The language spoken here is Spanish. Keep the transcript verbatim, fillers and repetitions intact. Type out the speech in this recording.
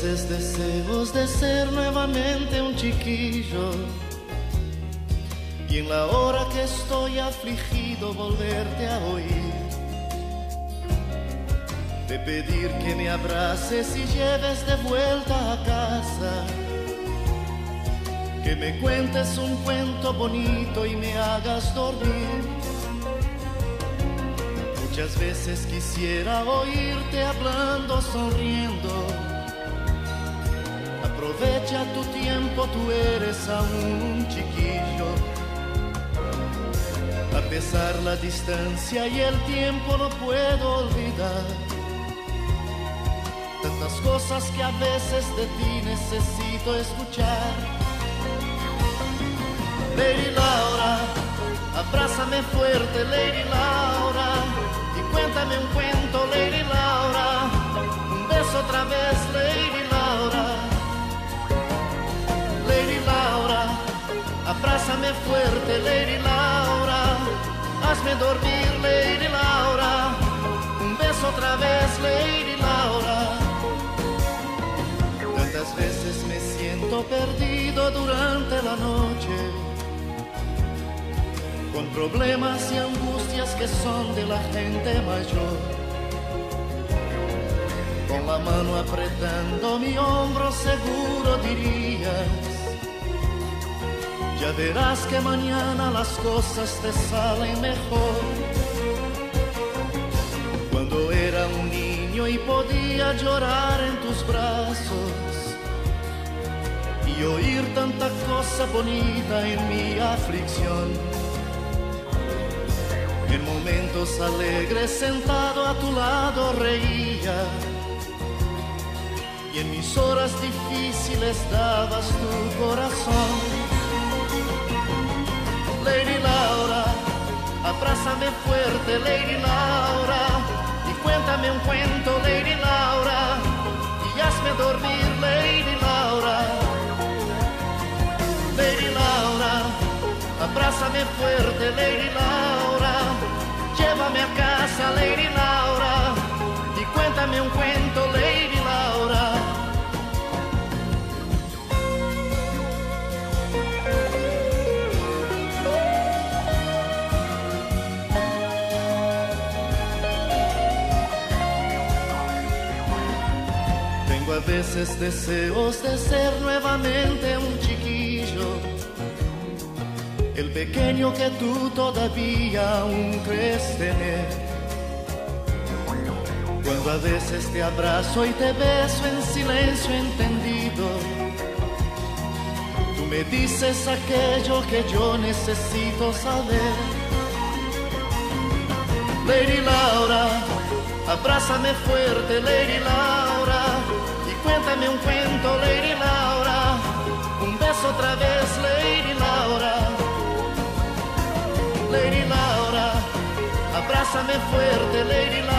veces deseos de ser nuevamente un chiquillo, y en la hora que estoy afligido volverte a oír, de pedir que me abraces y lleves de vuelta a casa, que me cuentes un cuento bonito y me hagas dormir. Muchas veces quisiera oírte hablando, sonriendo. Aprovecha tu tiempo, tú eres aún un chiquillo. A pesar la distancia y el tiempo no puedo olvidar tantas cosas que a veces de ti necesito escuchar. Lady Laura, abrázame fuerte, Lady Laura, y cuéntame un cuento, Lady Laura, un beso otra vez, Lady Laura. Lady Laura, abrázame fuerte, Lady Laura, hazme dormir, Lady Laura, un beso otra vez, Lady Laura. Tantas veces me siento perdido durante la noche, con problemas y angustias que son de la gente mayor. Con la mano apretando mi hombro seguro dirías: ya verás que mañana las cosas te salen mejor. Cuando era un niño y podía llorar en tus brazos y oír tanta cosa bonita en mi aflicción, en momentos alegres sentado a tu lado reía, y en mis horas difíciles dabas tu corazón. Lady Laura, abrázame fuerte, Lady Laura, y cuéntame un cuento, Lady Laura, y hazme dormir, Lady Laura. Lady Laura, abrázame fuerte, Lady Laura, llévame a casa, Lady Laura, y cuéntame un cuento, Lady Laura. Tengo a veces deseos de ser nuevamente un chiquillo, el pequeño que tú todavía aún crees tener. Cuando a veces te abrazo y te beso en silencio entendido, tú me dices aquello que yo necesito saber. Lady Laura, abrázame fuerte, Lady Laura, y cuéntame un cuento, Lady Laura, un beso otra vez, Lady Laura. Lady Laura, abrázame fuerte, Lady Laura,